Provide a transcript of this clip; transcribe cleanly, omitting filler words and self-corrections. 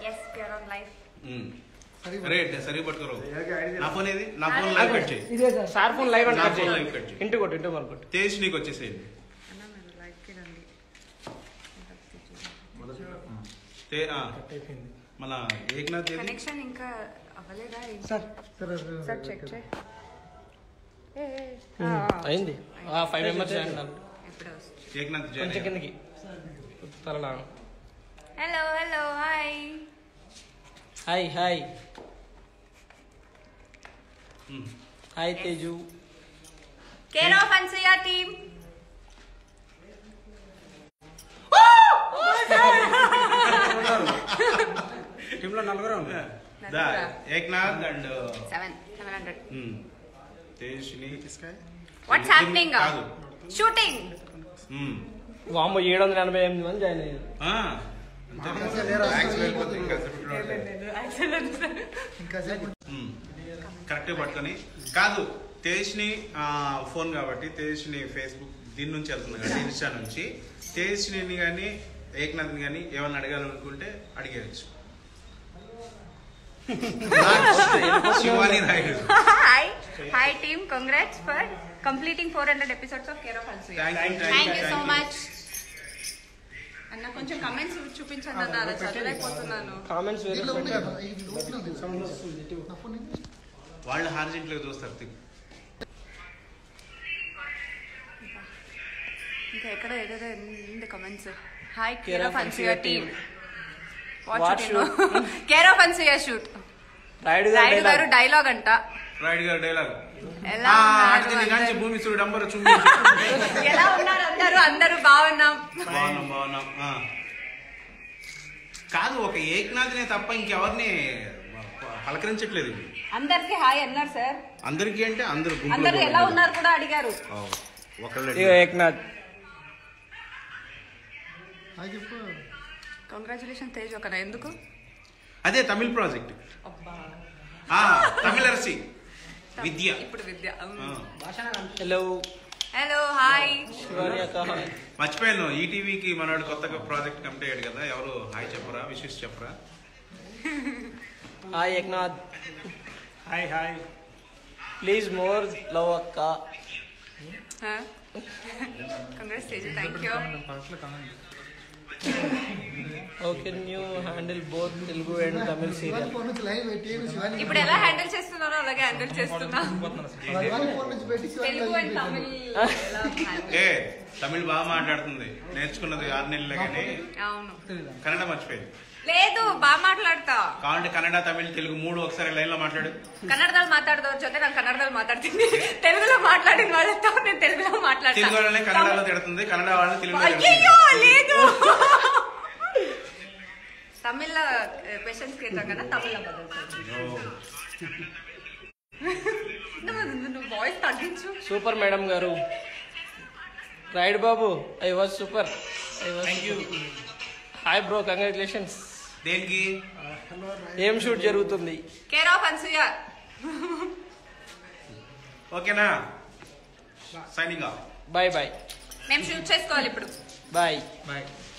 Yes, we are on live. अरे सरी but करो నా ఫోన్ ఏది నా ఫోన్ లైవ్ కట్ చేయి ఇదే సార్ సార్ ఫోన్ లైవ్ అంటే కట్ చేయి ఇంటి కొట్టు తేజ్ నీకు వచ్చేసేయండి అన్న నేను లైవ్ కి రండి తే మన ఏకనాథ్ దేవి కనెక్షన్ ఇంకా అవ్వలేదా సార్ సార్ చెక్ చేయి అయింది 5 మెంబర్స్ అన్నారు ఎప్పుడు వస్తుంది ఏకనాథ్ కొంచెం కిందకి తరలా hello hello hi hi hi hi Teju care of Anasuya team టీంలో నలుగురు ఉన్నారు దా ఏకనాథ్ అండ్ 700 తేజ్ని వాట్స్ హ్యాపెనింగ్ షూటింగ్ వామ్మో 788 మంది జాయిన్ అయ్యారు కరెక్ట్ పట్టుకొని కాదు తేజ్ని ఫోన్ కాబట్టి తేజ్ని ఫేస్బుక్ దీని నుంచి వెళ్తుంది కదా ఇన్స్టా నుంచి తేజ్ని కానీ ఏకనాథ్ని కానీ ఏమన్నా అడగాలనుకుంటే అడిగేయచ్చు Shivani Rayudu Hi team, congrats for completing 400 episodes of Care of Anasuya. Thank you so much. అన్న కొంచెం కమెంట్స్ చూపించండి అన్న అలా చదవలేకపోతున్నాను. కామెంట్స్ వాళ్ళు హార్జెంట్గా చూస్తారు ఇంకా ఎక్కడ ఏదేదో ఉంది comments. Hi care of Anasuya team. What care of Anasuya shoot. Rayudu గారు డైలాగ్ అంట. రాయుడు గారు డైలాగ్ భూమి చూడు నంబర్ ఎలా ఉన్నారు అందరూ బాగున్నాం కాదు ఒక ఏకనాథ్నే తప్ప ఇంకెవరిని పలకరించట్లేదు అందరికి హాయ్ అన్నారు సార్ అందరికి అంటే అందరూ ఎలా ఉన్నారు కూడా అడిగారు ఏకనాథ్ కంగ్రాచులేషన్ తేజ్ ఒకనా ఎందుకు అదే తమిళ ప్రాజెక్ట్ తమిళ అరసి విద్య ఇప్పుడు విద్య హలో హలో హాయ్ మర్చిపోయాను ఈటీవీకి మనవాడు కొత్తగా ప్రాజెక్ట్ కంప్లీట్ అయ్యాడు కదా ఎవరు హాయ్ చెప్పరా విషెస్ చెప్పరా hi Eknath hi hi please more love అక్క congrats Tej thank you How can you handle both Telugu and Tamil serial? ఇప్పుడు ఎలా హ్యాండిల్ చేస్తున్నారో అలాగే హ్యాండిల్ చేస్తున్నా తెలుగు అండ్ తమిళ్ తమిళ్ బాగా మాట్లాడుతుంది నేర్చుకున్నది 6 నెలలే కానీ అవును కన్నడ మర్చిపోయింది లేదు బాగా మాట్లాడతా కావాలంటే కన్నడ తమిళ్ తెలుగు 3 ఒకసారి లైన్ లో మాట్లాడు కన్నడದಲ್ಲಿ మాట్లాడదವ್ರ ಜೊತೆ ನಾನು ಕನ್ನಡದಲ್ಲಿ ಮಾತಾಡ್ತೀನಿ తెలుగులో మాట్లాడిన వాళ్ళతో నేను తెలుగులో మాట్లాడతా తెలుగు వాళ్ళనే కన్నడలో తిడుతుంది కన్నడ వాళ్ళని తెలుగులో అయ్యో లేదు తమిళ క్వశ్చన్స్ కేటాం కదా తమిళ బదులు వాయిస్ తగ్గించు సూపర్ మేడం గారు రైడ్ బాబు I was super thank you hi bro congratulations దేనికి ఏం షూట్ జరుగుతుంది కేర్ ఆఫ్ అన్సూయ ఓకేనా సైనింగ్ ఆఫ్ బాయ్ బాయ్ మేము షూట్ చేసుకోవాలి ఇప్పుడు బాయ్ బాయ్